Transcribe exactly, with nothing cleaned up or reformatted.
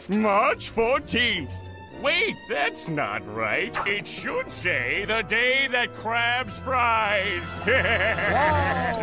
March fourteenth. Wait, that's not right. It should say the day that crabs fries.